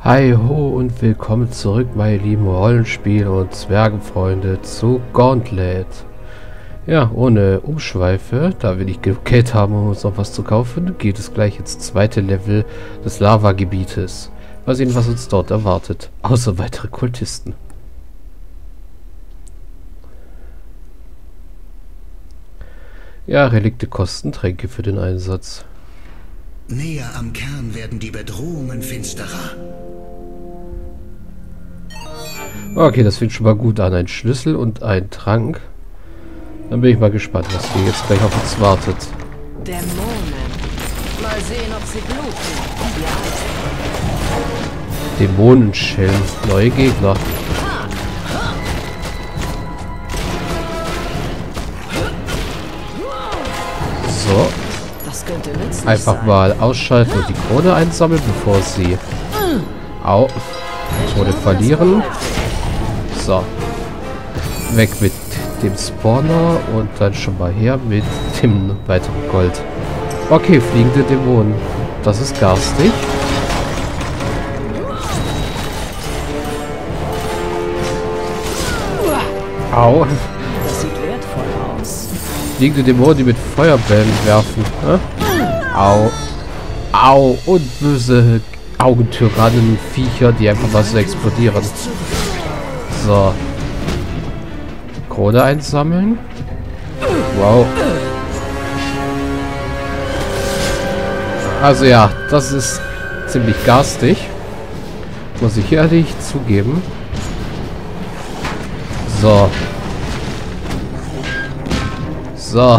Hi ho und willkommen zurück, meine lieben Rollenspiel- und Zwergenfreunde, zu Gauntlet. Ja, ohne Umschweife, da wir nicht genug Geld haben, um uns noch was zu kaufen, geht es gleich ins zweite Level des Lava-Gebietes. Mal sehen, was uns dort erwartet, außer weitere Kultisten. Ja, Relikte kosten Tränke für den Einsatz. Näher am Kern werden die Bedrohungen finsterer. Okay, das fängt schon mal gut an. Ein Schlüssel und ein Trank. Dann bin ich mal gespannt, was hier jetzt gleich auf uns wartet. Dämonen. Mal sehen, ob sie bluten. Ja. Dämonenschellen. Neue Gegner. So. Das könnte nützlich Einfach sein. mal ausschalten und die Krone einsammeln, bevor sie... Au. Krone verlieren. So. Weg mit dem Spawner und dann schon mal her mit dem weiteren Gold. Okay, fliegende Dämonen. Das ist garstig. Au. Das sieht wertvoll aus. Fliegende Dämonen, die mit Feuerbällen werfen. Au. Au. Und böse Augentyrannen, Viecher, die einfach mal so explodieren. So. Krone einsammeln. Wow. Also ja, das ist ziemlich garstig. Muss ich ehrlich zugeben. So. So.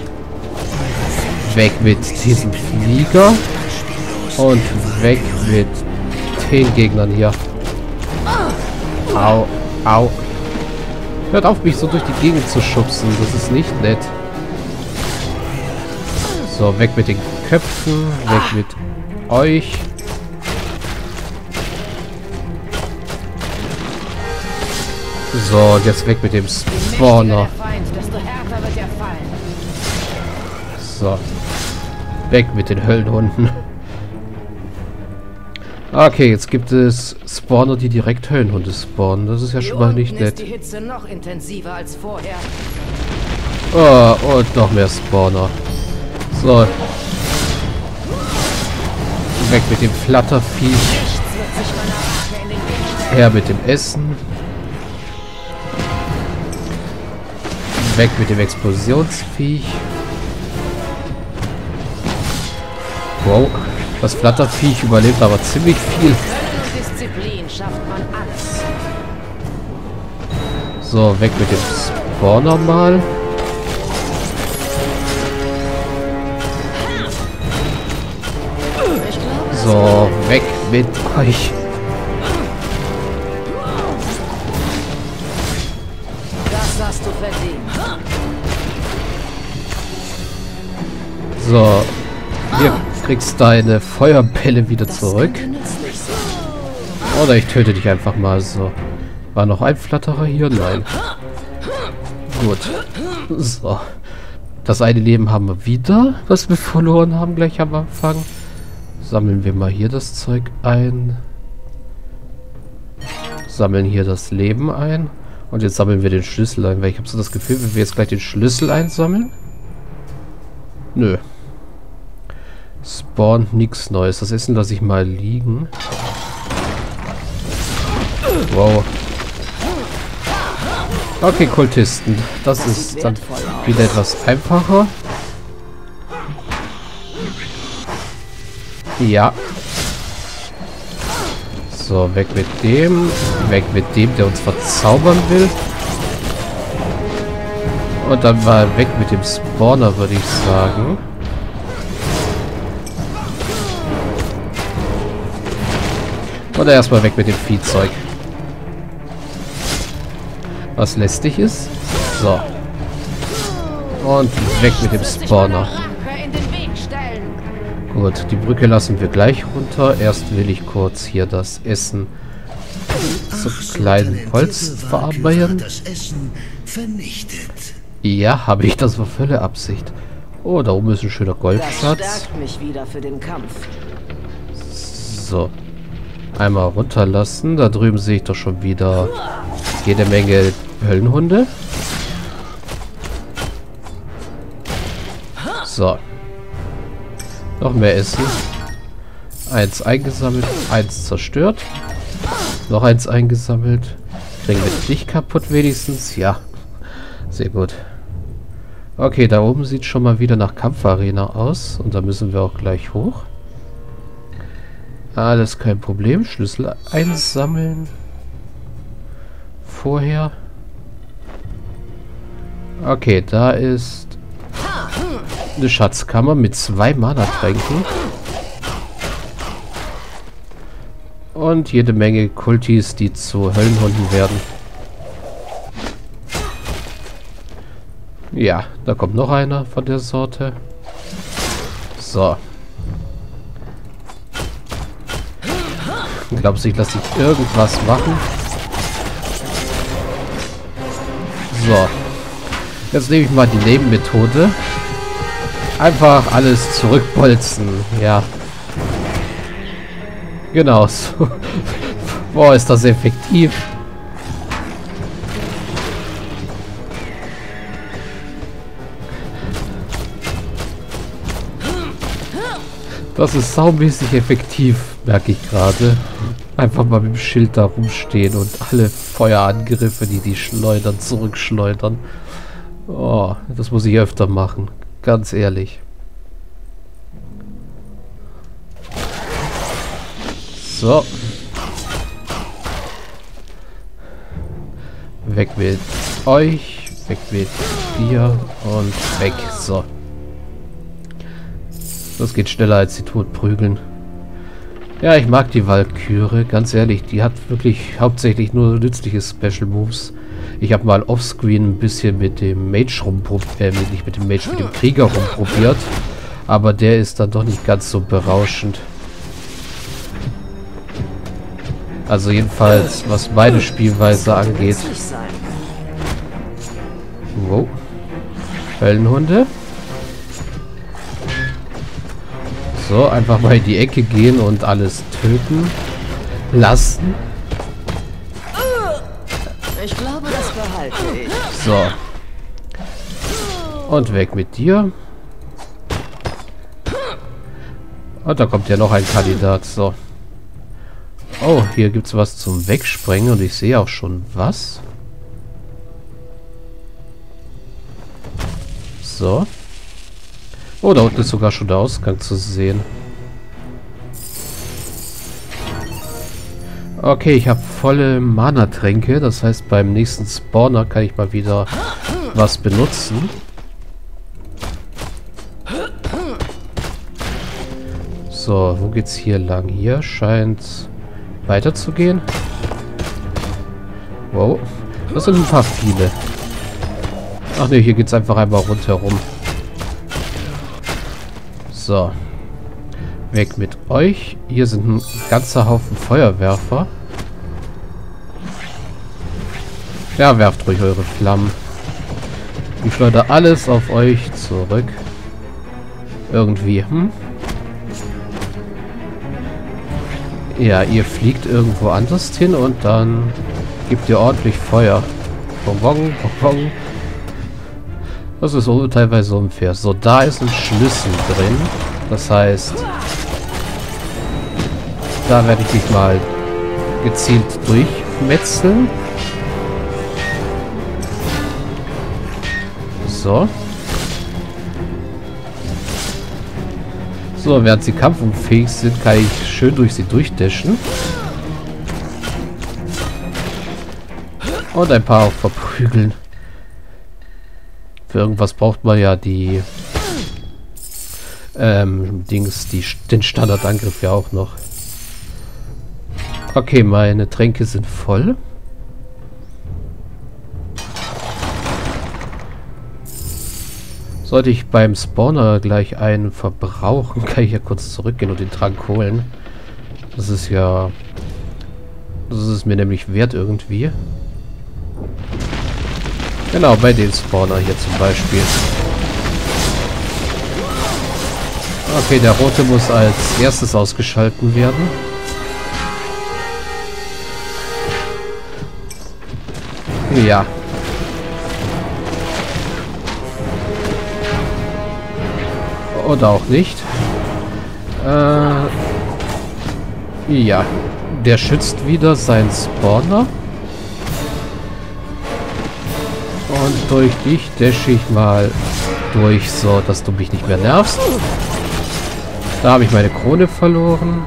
Weg mit diesem Flieger. Und weg mit den Gegnern hier. Au. Au. Hört auf, mich so durch die Gegend zu schubsen. Das ist nicht nett. So, weg mit den Köpfen. Weg mit euch. So, und jetzt weg mit dem Spawner. So. Weg mit den Höllenhunden. Okay, jetzt gibt es Spawner, die direkt Höllenhunde spawnen. Das ist ja schon mal nicht nett. Ist die Hitze noch intensiver als vorher. Oh, und noch mehr Spawner. So. Weg mit dem Flatterviech. Her mit dem Essen. Weg mit dem Explosionsviech. Wow. Das Flatterviech überlebt aber ziemlich viel. Disziplin schafft man alles. So, weg mit dem Spawner mal. So, weg mit euch. Das hast du verdient. So, hier kriegst deine Feuerbälle wieder zurück. Oder ich töte dich einfach mal so. War noch ein Flatterer hier? Nein. Gut. So. Das eine Leben haben wir wieder, was wir verloren haben gleich am Anfang. Sammeln wir mal hier das Zeug ein. Sammeln hier das Leben ein. Und jetzt sammeln wir den Schlüssel ein, weil ich habe so das Gefühl, wenn wir jetzt gleich den Schlüssel einsammeln. Nö. Spawnt nichts Neues. Das Essen lasse ich mal liegen. Wow. Okay, Kultisten. Das ist dann wieder etwas einfacher. Ja. So, weg mit dem. Weg mit dem, der uns verzaubern will. Und dann mal weg mit dem Spawner, würde ich sagen. Oder erstmal weg mit dem Viehzeug. Was lästig ist. So. Und weg mit dem Spawner. Gut, die Brücke lassen wir gleich runter. Erst will ich kurz hier das Essen zu kleinen Holz verarbeiten. Ja, habe ich. Das war volle Absicht. Oh, da oben ist ein schöner Goldschatz. Das stärkt mich wieder für den Kampf. So. Einmal runterlassen. Da drüben sehe ich doch schon wieder jede Menge Höllenhunde. So. Noch mehr Essen. Eins eingesammelt, eins zerstört. Noch eins eingesammelt. Kriegen wir dich kaputt wenigstens? Ja. Sehr gut. Okay, da oben sieht schon mal wieder nach Kampfarena aus. Und da müssen wir auch gleich hoch. Alles kein Problem. Schlüssel einsammeln. Vorher. Okay, da ist eine Schatzkammer mit 2 Mana-Tränken. Und jede Menge Kultis, die zu Höllenhunden werden. Ja, da kommt noch einer von der Sorte. So. Glaubst du, ich lasse dich irgendwas machen? So. Jetzt nehme ich mal die Nebenmethode. Einfach alles zurückbolzen. Ja. Genau so. Boah, ist das effektiv. Das ist saumäßig effektiv, merke ich gerade. Einfach mal mit dem Schild da rumstehen und alle Feuerangriffe, die schleudern, zurückschleudern. Oh, das muss ich öfter machen. Ganz ehrlich. So. Weg mit euch. Weg mit dir. Und weg. So. Das geht schneller als die Todprügeln. Ja, ich mag die Walküre. Ganz ehrlich, die hat wirklich hauptsächlich nur nützliche Special Moves. Ich habe mal offscreen ein bisschen mit dem Mage rumprobiert. Nicht mit dem Mage, mit dem Krieger rumprobiert. Aber der ist dann doch nicht ganz so berauschend. Also jedenfalls, was meine Spielweise angeht. Wow. Höllenhunde. So, einfach mal in die Ecke gehen und alles töten lassen. Ich glaube, das behalte ich. So. Und weg mit dir. Und da kommt ja noch ein Kandidat. So. Oh, hier gibt es was zum Wegsprengen und ich sehe auch schon was. So. Oh, da unten ist sogar schon der Ausgang zu sehen. Okay, ich habe volle Mana-Tränke. Das heißt, beim nächsten Spawner kann ich mal wieder was benutzen. So, wo geht's hier lang? Hier scheint weiterzugehen. Wow, das sind ein paar viele. Ach ne, hier geht's einfach einmal rundherum. So. Weg mit euch. Hier sind ein ganzer Haufen Feuerwerfer. Ja, werft ruhig eure Flammen. Ich schleudere alles auf euch zurück. Irgendwie, Ja, ihr fliegt irgendwo anders hin und dann gebt ihr ordentlich Feuer. Bonbon, Bonbon. Das ist so teilweise unfair. So, da ist ein Schlüssel drin. Das heißt, da werde ich mich mal gezielt durchmetzeln. So. So, während sie kampfunfähig sind, kann ich schön durch sie durchdashen. Und ein paar auch verprügeln. Für irgendwas braucht man ja die den Standardangriff ja auch noch. Okay, meine Tränke sind voll. Sollte ich beim Spawner gleich einen verbrauchen, kann ich ja kurz zurückgehen und den Trank holen. Das ist ja... Das ist mir nämlich wert irgendwie. Genau, bei dem Spawner hier zum Beispiel. Okay, der rote muss als erstes ausgeschalten werden. Ja. Oder auch nicht. Ja. Der schützt wieder seinen Spawner. Und durch dich dasche ich mal durch, so dass du mich nicht mehr nervst. Da habe ich meine Krone verloren.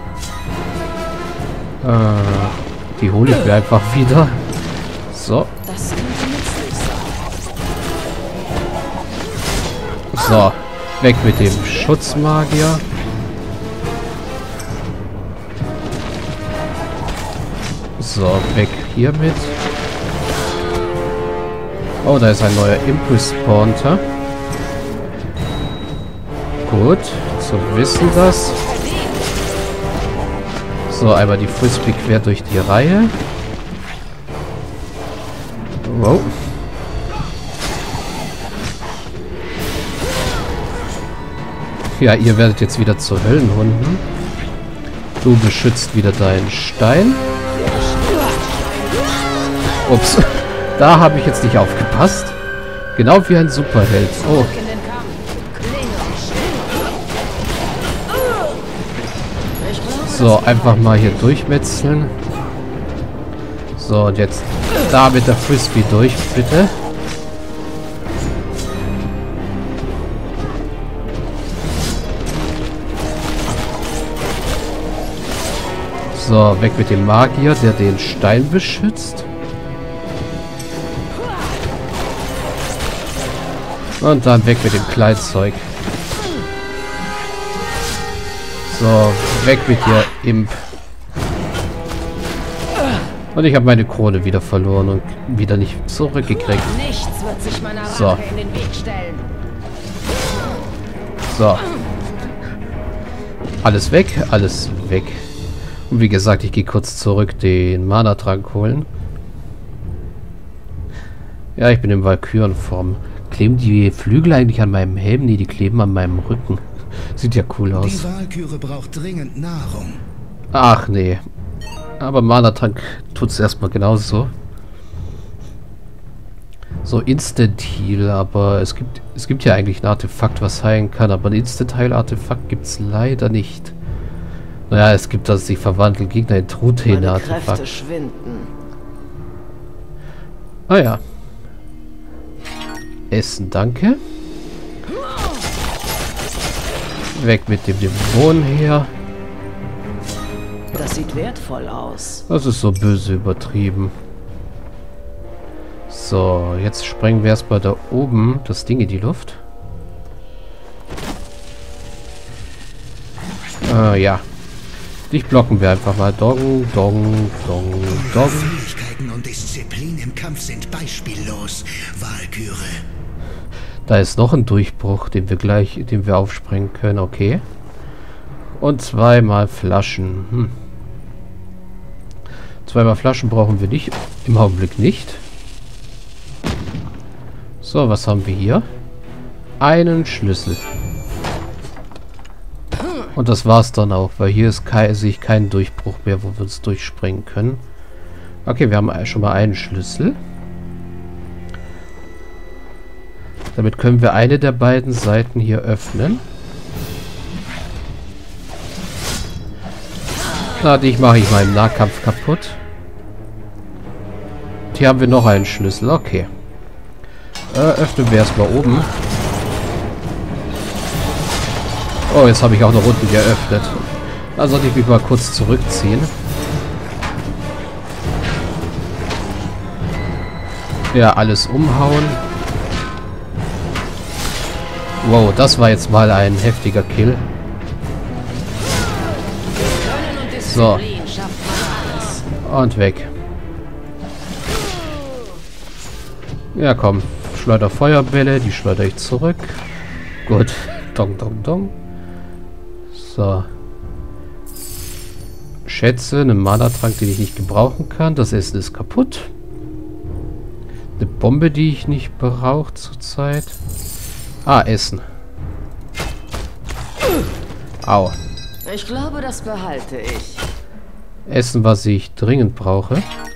Die hole ich mir einfach wieder. So. Das könnte nützlich sein. So. Weg mit dem Schutzmagier. So, weg hiermit. Oh, da ist ein neuer Impulse-Spawnter. Gut, zu wissen das. So, einmal die Frisbee quer durch die Reihe. Wow. Ja, ihr werdet jetzt wieder zu Höllenhunden. Du beschützt wieder deinen Stein. Ups. Da habe ich jetzt nicht aufgepasst. Genau wie ein Superheld. Oh. So, einfach mal hier durchmetzeln. So, und jetzt da mit der Frisbee durch, bitte. So, weg mit dem Magier, der den Stein beschützt. Und dann weg mit dem Kleinzeug. So, weg mit dir, Imp. Und ich habe meine Krone wieder verloren und wieder nicht zurückgekriegt. Nichts wird sich meiner So. Rache in den Weg stellen. So. Alles weg, alles weg. Und wie gesagt, ich gehe kurz zurück den Mana-Trank holen. Ja, ich bin in Valkyrenform. Kleben die Flügel eigentlich an meinem Helm? Nee, die kleben an meinem Rücken. Sieht ja cool aus. Die Walküre braucht dringend Nahrung. Ach nee. Aber Mana-Trank tut es erstmal genauso. So Instant Heal, aber es gibt ja eigentlich ein Artefakt, was heilen kann, aber ein Instant Heal Artefakt gibt es leider nicht. Naja, es gibt das, sich verwandeln Gegner in Truthähne Artefakt. Kräfte schwinden. Ah ja. Essen, danke. Weg mit dem Dämon her. Das sieht wertvoll aus. Das ist so böse übertrieben. So, jetzt sprengen wir erstmal da oben das Ding in die Luft. Ja. Dich blocken wir einfach mal. Dong, dong, dong, dong. Fähigkeiten und Disziplin im Kampf sind beispiellos, Walküre. Da ist noch ein Durchbruch, den wir aufsprengen können. Okay. Und zweimal Flaschen. Zweimal Flaschen brauchen wir nicht. Im Augenblick nicht. So, was haben wir hier? Einen Schlüssel. Und das war's dann auch, weil hier sehe ich keinen Durchbruch mehr, wo wir uns durchspringen können. Okay, wir haben schon mal einen Schlüssel. Damit können wir eine der beiden Seiten hier öffnen. Na, dich mache ich mal im Nahkampf kaputt. Hier haben wir noch einen Schlüssel. Okay. Öffnen wir erstmal oben. Oh, jetzt habe ich auch noch unten geöffnet. Da sollte ich mich mal kurz zurückziehen. Ja, alles umhauen. Wow, das war jetzt mal ein heftiger Kill. So. Und weg. Ja, komm. Schleuder Feuerbälle, die schleudere ich zurück. Gut. Dong, dong, dong. So. Schätze, einen Mana-Trank, den ich nicht gebrauchen kann. Das Essen ist kaputt. Eine Bombe, die ich nicht brauche zurzeit. Ah, Essen. Au. Ich glaube, das behalte ich. Essen, was ich dringend brauche.